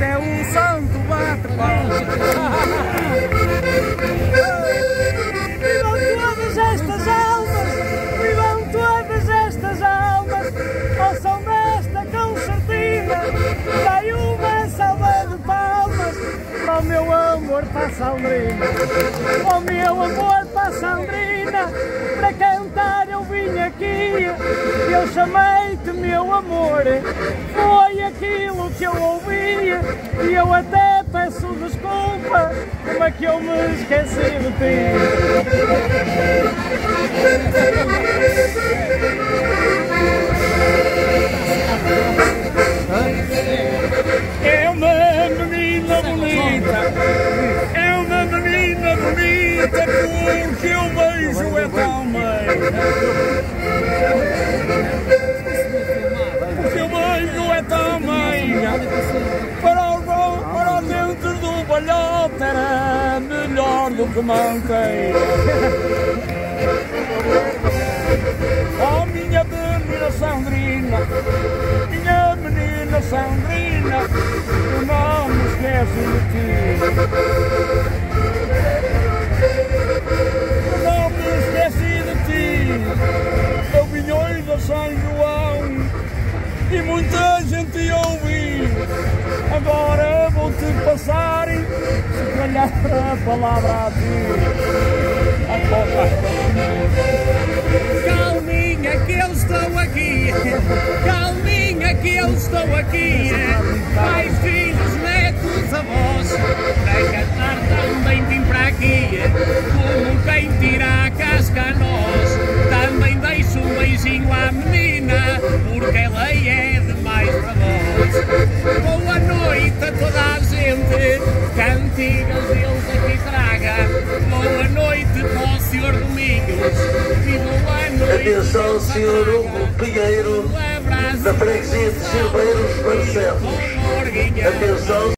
até um santo bate palmas. Vivam todas estas almas, ao som desta concertina, dai uma salva de palmas para o meu amor para a Sandrina. Para o meu amor para a Sandrina, para cantar eu vim aqui, eu chamei-te meu amor, foi aquilo que eu ouvi, e eu até peço desculpa, como é que eu me esqueci de ti. É uma menina bonita, é uma menina bonita, porque eu beijo é tão meio. Porque eu beijo é tão meio. Para os dentes do balhote era melhor do que manteira. Oh, minha menina Sandrina, minha menina Sandrina, eu não me esqueço de ti. Eu não me esqueci de ti. Eu vim hoje a São João e muita gente ouvi. Agora vou-te passar, se calhar a palavra a ti. Calminha que eu estou aqui, calminha que eu estou aqui, pais, filhos, netos, avós, para cantar também vim para aqui, como quem tira a casca a nós, também deixo um beijinho à menina, porque ela é demais para vós. Boa noite a toda a gente, cantigas eles aqui traga, boa noite para o Senhor Domingos, e boa noite. Atenção, Sr. Hugo Pinheiro, da freguesia de Silveiros, Barcelos. Atenção.